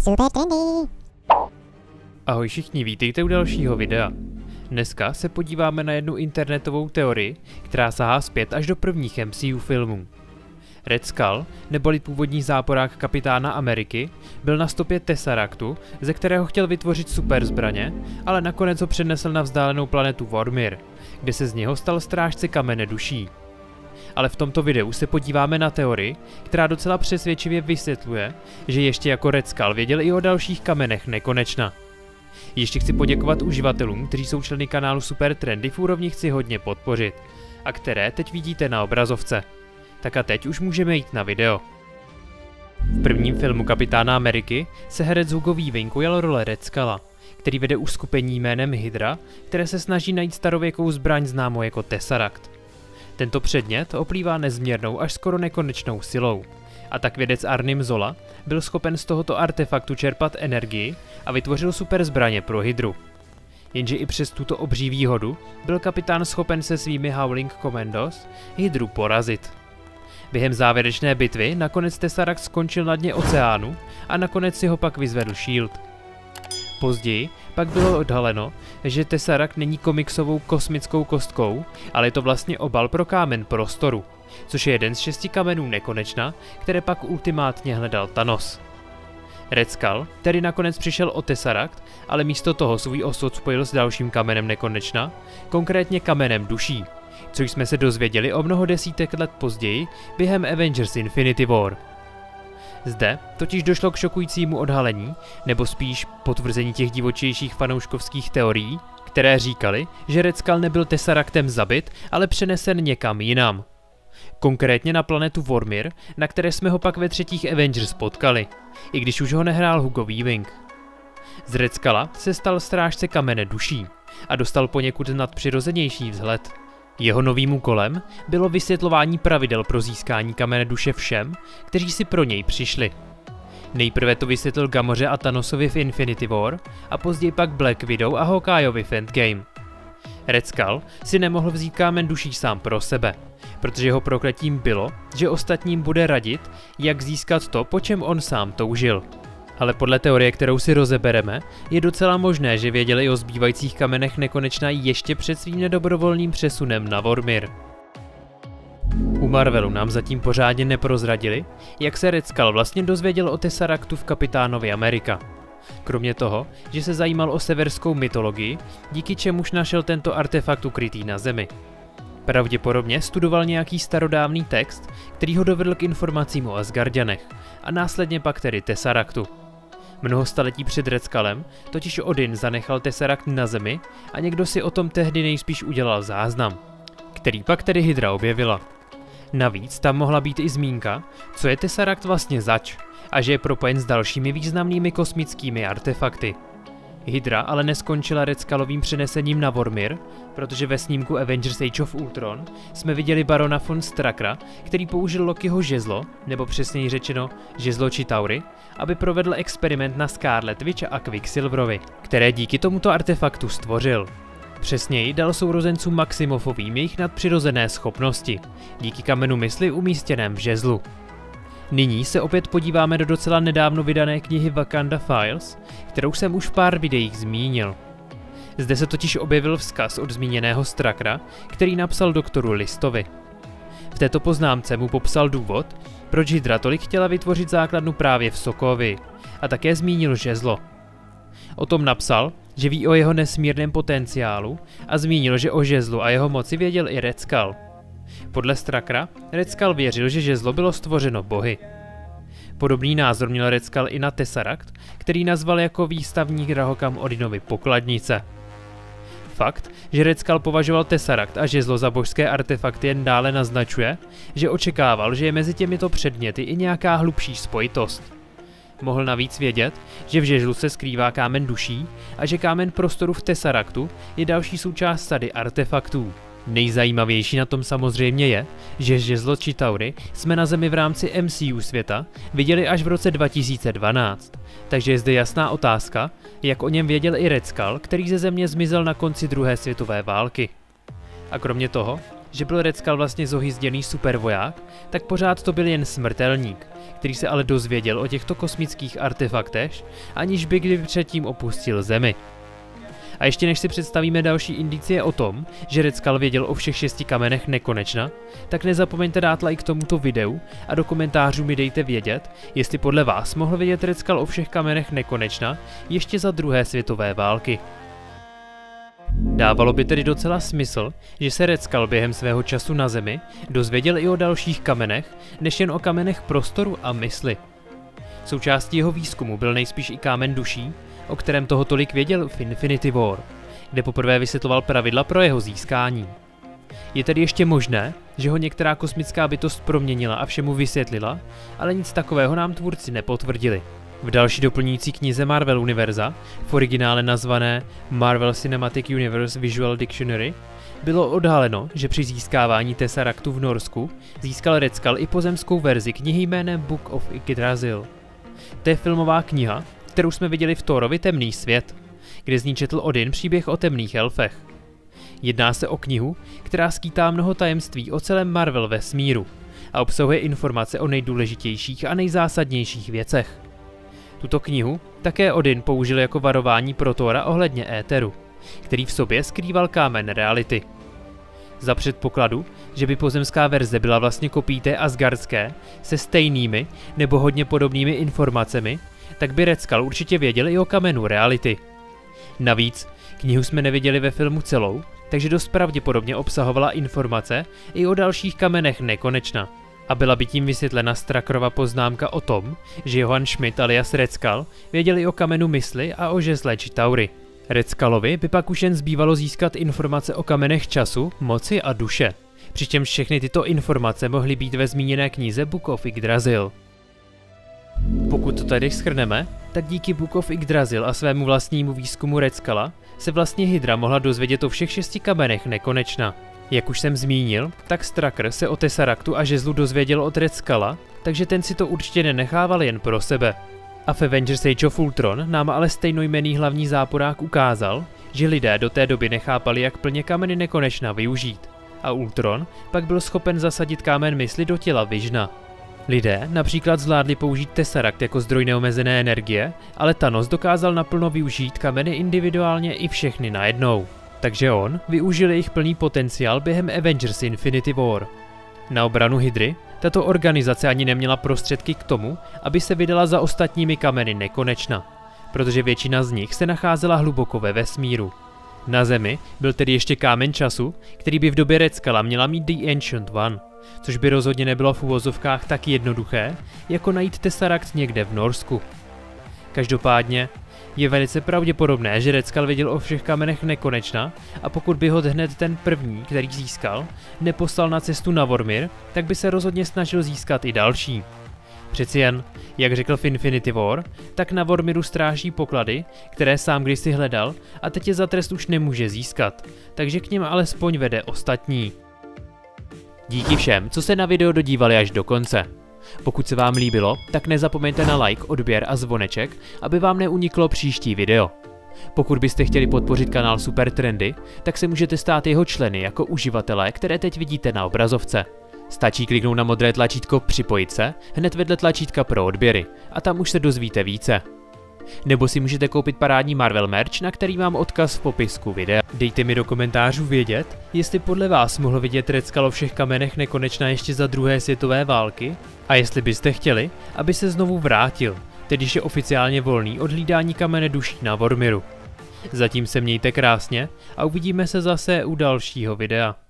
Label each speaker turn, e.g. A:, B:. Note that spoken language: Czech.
A: Super trendy.
B: Ahoj všichni, vítejte u dalšího videa. Dneska se podíváme na jednu internetovou teorii, která sahá zpět až do prvních MCU filmů. Red Skull, neboli původní záporák kapitána Ameriky, byl na stopě Tesseractu, ze kterého chtěl vytvořit super zbraně, ale nakonec ho přenesl na vzdálenou planetu Vormir, kde se z něho stal strážce kamene duší. Ale v tomto videu se podíváme na teorii, která docela přesvědčivě vysvětluje, že ještě jako Red Skull věděl i o dalších kamenech nekonečna. Ještě chci poděkovat uživatelům, kteří jsou členy kanálu Super Trendy v úrovni chci hodně podpořit, a které teď vidíte na obrazovce. Tak a teď už můžeme jít na video. V prvním filmu Kapitána Ameriky se herec Hugo Weaving ujal role Red Skulla, který vede uskupení jménem Hydra, které se snaží najít starověkou zbraň známou jako Tesseract. Tento předmět oplývá nezměrnou až skoro nekonečnou silou, a tak vědec Arnim Zola byl schopen z tohoto artefaktu čerpat energii a vytvořil super zbraně pro Hydru. Jenže i přes tuto obří výhodu byl kapitán schopen se svými Howling Commandos Hydru porazit. Během závěrečné bitvy nakonec Tesseract skončil na dně oceánu a nakonec si ho pak vyzvedl Shield. Později pak bylo odhaleno, že Tesseract není komiksovou kosmickou kostkou, ale je to vlastně obal pro kámen prostoru, což je jeden z 6 kamenů nekonečna, které pak ultimátně hledal Thanos. Red Skull tedy nakonec přišel o Tesseract, ale místo toho svůj osud spojil s dalším kamenem nekonečna, konkrétně kamenem duší, což jsme se dozvěděli o mnoho desítek let později během Avengers Infinity War. Zde totiž došlo k šokujícímu odhalení, nebo spíš potvrzení těch divočejších fanouškovských teorií, které říkali, že Red Skull nebyl Tesseractem zabit, ale přenesen někam jinam. Konkrétně na planetu Vormir, na které jsme ho pak ve třetích Avengers potkali, i když už ho nehrál Hugo Weaving. Z Red Skulla se stal strážce kamene duší a dostal poněkud nadpřirozenější vzhled. Jeho novým úkolem bylo vysvětlování pravidel pro získání kamene duše všem, kteří si pro něj přišli. Nejprve to vysvětlil Gamoře a Thanosovi v Infinity War a později pak Black Widow a Hawkeyeovi v Endgame. Red Skull si nemohl vzít kámen duší sám pro sebe, protože jeho prokletím bylo, že ostatním bude radit, jak získat to, po čem on sám toužil. Ale podle teorie, kterou si rozebereme, je docela možné, že věděli o zbývajících kamenech nekonečna ještě před svým nedobrovolným přesunem na Vormir. U Marvelu nám zatím pořádně neprozradili, jak se Red Skull vlastně dozvěděl o Tesseractu v Kapitánovi Amerika. Kromě toho, že se zajímal o severskou mytologii, díky čemuž našel tento artefakt ukrytý na Zemi. Pravděpodobně studoval nějaký starodávný text, který ho dovedl k informacím o Asgardianech, a následně pak tedy Tesseractu. Mnoho staletí před Red Skullem totiž Odin zanechal Tesseract na Zemi a někdo si o tom tehdy nejspíš udělal záznam, který pak tedy Hydra objevila. Navíc tam mohla být i zmínka, co je Tesseract vlastně zač, a že je propojen s dalšími významnými kosmickými artefakty. Hydra ale neskončila Red Skullovým přenesením na Vormir, protože ve snímku Avengers Age of Ultron jsme viděli barona von Struckera, který použil Lokiho žezlo, nebo přesněji řečeno žezlo Chitaury, aby provedl experiment na Scarlet Witch a Quicksilverovi, které díky tomuto artefaktu stvořil. Přesněji dal sourozencům Maximovým jejich nadpřirozené schopnosti, díky kamenu mysli umístěném v žezlu. Nyní se opět podíváme do docela nedávno vydané knihy Wakanda Files, kterou jsem už v pár videích zmínil. Zde se totiž objevil vzkaz od zmíněného Struckera, který napsal doktoru Listovi. V této poznámce mu popsal důvod, proč Hydra tolik chtěla vytvořit základnu právě v Sokovii, a také zmínil žezlo. O tom napsal, že ví o jeho nesmírném potenciálu, a zmínil, že o žezlu a jeho moci věděl i Red Skull. Podle Struckera Red Skull věřil, že žezlo bylo stvořeno bohy. Podobný názor měl Red Skull i na Tesseract, který nazval jako výstavní drahokam Odinovi pokladnice. Fakt, že Red Skull považoval Tesseract a žezlo za božské artefakty, jen dále naznačuje, že očekával, že je mezi těmito předměty i nějaká hlubší spojitost. Mohl navíc vědět, že v žezlu se skrývá kámen duší a že kámen prostoru v Tesseractu je další součást sady artefaktů. Nejzajímavější na tom samozřejmě je, že žezlo Chitaury jsme na Zemi v rámci MCU světa viděli až v roce 2012, takže je zde jasná otázka, jak o něm věděl i Red Skull, který ze Země zmizel na konci druhé světové války. A kromě toho, že byl Red Skull vlastně zohyzděný supervoják, tak pořád to byl jen smrtelník, který se ale dozvěděl o těchto kosmických artefaktech, aniž by kdy předtím opustil Zemi. A ještě než si představíme další indicie o tom, že Red Skull věděl o všech 6 kamenech nekonečna, tak nezapomeňte dát like tomuto videu a do komentářů mi dejte vědět, jestli podle vás mohl vědět Red Skull o všech kamenech nekonečna ještě za druhé světové války. Dávalo by tedy docela smysl, že se Red Skull během svého času na Zemi dozvěděl i o dalších kamenech, než jen o kamenech prostoru a mysli. Součástí jeho výzkumu byl nejspíš i kámen duší, o kterém toho tolik věděl v Infinity War, kde poprvé vysvětloval pravidla pro jeho získání. Je tedy ještě možné, že ho některá kosmická bytost proměnila a všemu vysvětlila, ale nic takového nám tvůrci nepotvrdili. V další doplňující knize Marvel Univerza, v originále nazvané Marvel Cinematic Universe Visual Dictionary, bylo odhaleno, že při získávání Tesseractu v Norsku získal Red Skull i pozemskou verzi knihy jménem Book of Yggdrasil. To je filmová kniha, kterou jsme viděli v Thorovi Temný svět, kde z ní četl Odin příběh o temných elfech. Jedná se o knihu, která skýtá mnoho tajemství o celém Marvel vesmíru a obsahuje informace o nejdůležitějších a nejzásadnějších věcech. Tuto knihu také Odin použil jako varování pro Thora ohledně éteru, který v sobě skrýval kámen reality. Za předpokladu, že by pozemská verze byla vlastně kopií té asgardské se stejnými nebo hodně podobnými informacemi, tak by Red Skull určitě věděl i o kamenu reality. Navíc, knihu jsme neviděli ve filmu celou, takže dost pravděpodobně obsahovala informace i o dalších kamenech nekonečna. A byla by tím vysvětlena Struckerova poznámka o tom, že Johann Schmidt alias Red Skull věděl i o kamenu mysli a o žezle Chitaury. Red Skullovi by pak už jen zbývalo získat informace o kamenech času, moci a duše, přičemž všechny tyto informace mohly být ve zmíněné knize Book of Yggdrasil. Pokud to tady shrneme, tak díky Book of Yggdrasil a svému vlastnímu výzkumu Red Skulla se vlastně Hydra mohla dozvědět o všech 6 kamenech nekonečna. Jak už jsem zmínil, tak Strucker se o Tesseractu a žezlu dozvěděl od Red Skulla, takže ten si to určitě nenechával jen pro sebe. A v Avengers Age of Ultron nám ale stejnojmenný hlavní záporák ukázal, že lidé do té doby nechápali, jak plně kameny nekonečna využít. A Ultron pak byl schopen zasadit kámen mysli do těla Visiona. Lidé například zvládli použít Tesseract jako zdroj neomezené energie, ale Thanos dokázal naplno využít kameny individuálně i všechny najednou. Takže on využil jejich plný potenciál během Avengers Infinity War. Na obranu Hydry tato organizace ani neměla prostředky k tomu, aby se vydala za ostatními kameny nekonečna, protože většina z nich se nacházela hluboko ve vesmíru. Na Zemi byl tedy ještě kámen času, který by v době Red Skulla měla mít The Ancient One, což by rozhodně nebylo v uvozovkách tak jednoduché, jako najít Tesseract někde v Norsku. Každopádně je velice pravděpodobné, že Red Skull věděl o všech kamenech nekonečna a pokud by ho hned ten první, který získal, neposlal na cestu na Vormir, tak by se rozhodně snažil získat i další. Přeci jen, jak řekl v Infinity War, tak na Vormiru stráží poklady, které sám kdysi hledal a teď je za trest už nemůže získat, takže k něm alespoň vede ostatní. Díky všem, co se na video dodívali až do konce. Pokud se vám líbilo, tak nezapomeňte na like, odběr a zvoneček, aby vám neuniklo příští video. Pokud byste chtěli podpořit kanál Super Trendy, tak se můžete stát jeho členy jako uživatelé, které teď vidíte na obrazovce. Stačí kliknout na modré tlačítko Připojit se, hned vedle tlačítka pro odběry, a tam už se dozvíte více. Nebo si můžete koupit parádní Marvel merch, na který mám odkaz v popisku videa. Dejte mi do komentářů vědět, jestli podle vás mohl vidět Red Skull o všech kamenech nekonečna ještě za druhé světové války a jestli byste chtěli, aby se znovu vrátil, tedy že je oficiálně volný od hlídání kamene duší na Vormiru. Zatím se mějte krásně a uvidíme se zase u dalšího videa.